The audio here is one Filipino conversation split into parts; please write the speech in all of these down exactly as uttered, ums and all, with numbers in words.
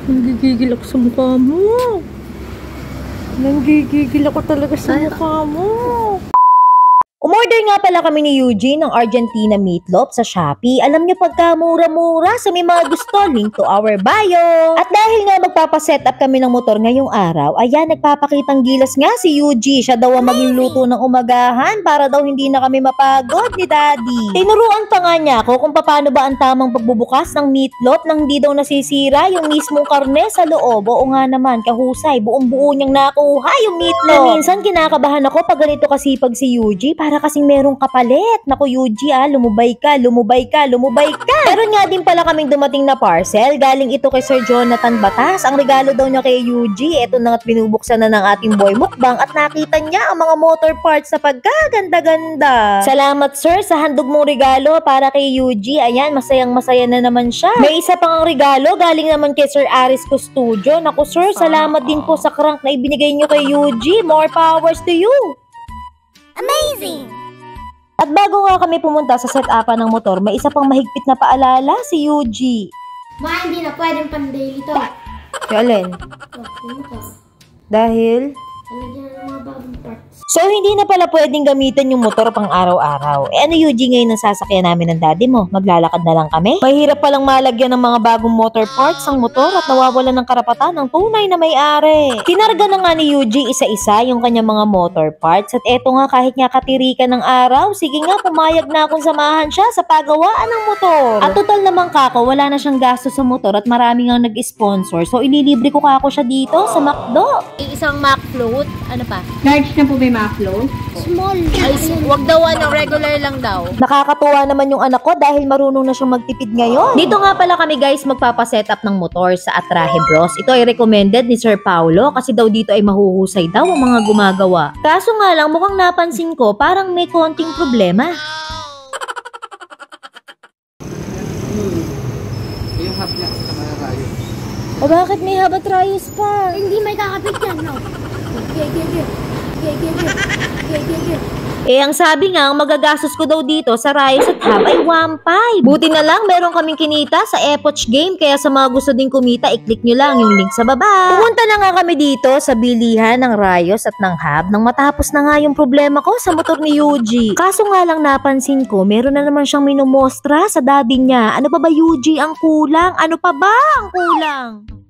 Nanggigigil ako sa mukha mo. Nanggigigil ako talaga sa mukha mo. Umorder nga pala kami ni Eugene ng Argentina meatloaf sa Shopee. Alam niyo pagka mura-mura sa may mga gusto, link to our bio. At dahil nga magpapaset up kami ng motor ngayong araw, ayan, nagpapakitang gilas nga si Eugene. Siya daw ang magluluto ng umagahan para daw hindi na kami mapagod ni Daddy. Tinuruan pa nga niya ako kung paano ba ang tamang pagbubukas ng meatloaf nang hindi daw nasisira yung mismong karne sa loob. Oo nga naman, kahusay, buong buo niyang nakuha yung meatloaf. Na minsan kinakabahan ako pag ganito kasipag si Eugene para kasing merong kapalit. Naku, Yuji, ah, lumubay ka, lumubay ka, lumubay ka. Meron nga din pala kaming dumating na parcel. Galing ito kay Sir Jonathan Batas. Ang regalo daw niya kay Yuji. Ito na nga't binubuksan na ng ating boy mukbang at nakita niya ang mga motor parts sa pagkaganda-ganda. Salamat, Sir, sa handog mong regalo para kay Yuji. Ayan, masayang masaya na naman siya. May isa pang regalo galing naman kay Sir Aris Custodio. Naku, Sir, salamat din po sa crank na ibinigay niyo kay Yuji. More powers to you. Amazing! At bago nga kami pumunta sa set-upan ng motor, may isa pang mahigpit na paalala si Yuji. Ma, hindi na pwedeng pan-daily to. Si Alin? Oh, ito. Dahil? Talagyan ng mga bagong parts. So, hindi na pala pwedeng gamitin yung motor pang araw-araw. Eh ano, Yuji, ngayon ang sasakyan namin ng daddy mo? Maglalakad na lang kami? Mahirap palang malagyan ng mga bagong motor parts ang motor at nawawalan ng karapatan ng tunay na may-ari. Kinarga na nga ni Yuji isa-isa yung kanyang mga motor parts at eto nga kahit nga katirikan ng araw, sige nga pumayag na akong samahan siya sa paggawaan ng motor. At total naman kako, wala na siyang gasto sa motor at marami nga nag-sponsor. So, ililibre ko kako siya dito sa McDo. Isang Mac float, ano pa? Large na po ba yung mga float? Small. Ay, wag daw ano, regular lang daw. Nakakatuwa naman yung anak ko dahil marunong na siyang magtipid ngayon. Dito nga pala kami guys magpapaset up ng motor sa Atrahe Bros. Ito ay recommended ni Sir Paulo kasi daw dito ay mahuhusay daw ang mga gumagawa. Kaso nga lang mukhang napansin ko parang may konting problema. Yung hub niya sa mga rayo. O bakit may habat rayos pa? Hindi may kakapit yan, no? Okay, okay, okay. Okay, okay, okay. Okay, okay, okay. Eh, ang sabi nga, ang magagastos ko daw dito sa Rayos at Hub ay one point five. Buti na lang, meron kaming kinita sa Epoch Game. Kaya sa mga gusto din kumita, i-click nyo lang yung link sa baba. Pumunta na nga kami dito sa bilihan ng Rayos at ng Hub nang matapos na nga yung problema ko sa motor ni Yuji. Kaso nga lang napansin ko, meron na naman siyang minumostra sa daddy niya. Ano pa ba, Yuji, ang kulang? Ano pa ba ang kulang?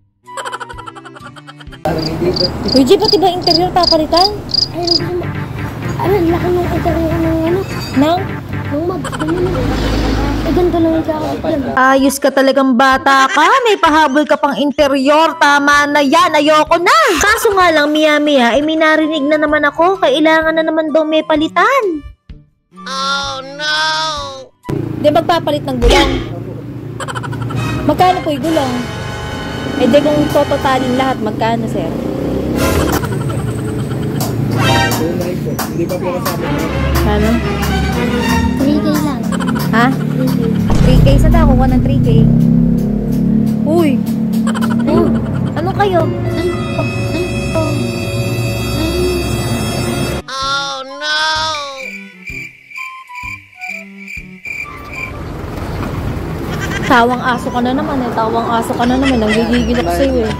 Yuji, pati ba interior papalitan? Ay, hindi mo. Ano, laki ng interior ng ano? Nang? Nung mag, eh, ganito lang yung kakapit yan. Ayos ka talagang bata ka. May pahabol ka pang interior. Tama na yan. Ayoko na. Kaso nga lang, miya-miya, eh, may narinig na naman ako. Kailangan na naman daw may palitan. Oh no! Di magpapalit ng gulong. Magkano po yung gulong? Eh di kung tototalin lahat, magkano, sir? Hindi pa pero sabi mo. Ano? three K lang. Ha? three K sa dako ko ng three K. Uy! Oh, ano kayo? Ay, ay, oh. Oh no! Tawang aso ka na naman eh. Tawang aso ka na naman. Nanggigigil ako sa'yo eh.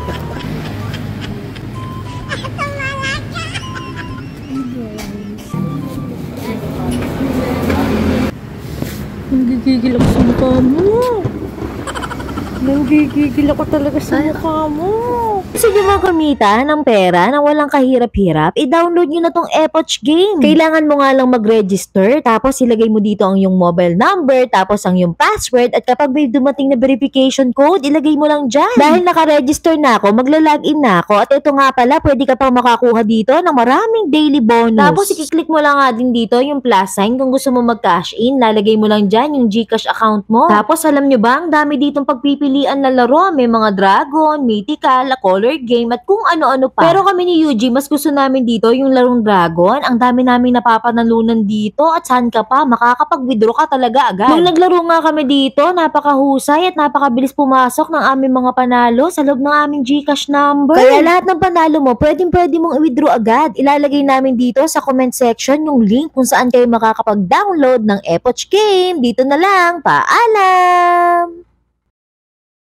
Nanggigigil ako sa mukha mo. Nanggigigil ako talaga sa mukha mo. Gusto nyo mga kumita ng pera na walang kahirap-hirap, i-download nyo na tong Epoch Game. Kailangan mo nga lang mag-register, tapos ilagay mo dito ang yung mobile number, tapos ang yung password, at kapag may dumating na verification code, ilagay mo lang dyan. Dahil naka-register na ako, magla-login na ako, at ito nga pala, pwede ka pang makakuha dito ng maraming daily bonus. Tapos i-click mo lang nga din dito yung plus sign kung gusto mo mag-cash in, lalagay mo lang dyan yung Gcash account mo. Tapos alam nyo ba, ang dami ditong pagpipilian na laro, may mga dragon, mythical, color game at kung ano-ano pa. Pero kami ni Yuji, mas gusto namin dito yung larong dragon. Ang dami namin napapanalunan dito at saan ka pa, makakapag-withdraw ka talaga agad. Nung naglaro nga kami dito, napakahusay at napakabilis pumasok ng aming mga panalo sa loob ng aming Gcash number. Kaya lahat ng panalo mo, pwedeng pwede mong i-withdraw agad. Ilalagay namin dito sa comment section yung link kung saan kayo makakapag-download ng Epoch Game. Dito na lang, paalam!